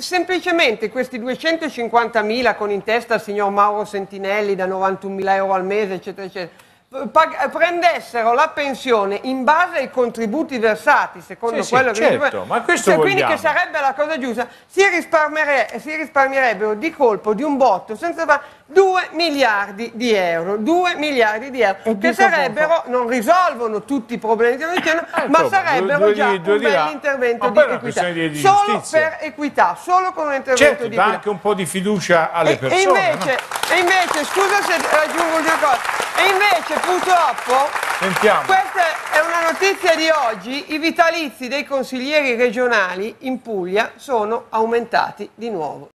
semplicemente questi 250.000 con in testa il signor Mauro Sentinelli da 91.000 euro al mese, eccetera, eccetera, prendessero la pensione in base ai contributi versati, secondo quello che certo, ma questo quindi che sarebbe la cosa giusta, si risparmierebbero di colpo, di un botto, senza fare 2 miliardi di euro, 2 miliardi di euro, che sarebbero, non risolvono tutti i problemi che noi teniamo, ma sarebbero già un bell'intervento di equità. Solo per equità, solo con un intervento di equità. Dà anche un po' di fiducia alle persone. E invece, scusa se aggiungo una cosa, e invece purtroppo, questa è una notizia di oggi, i vitalizi dei consiglieri regionali in Puglia sono aumentati di nuovo.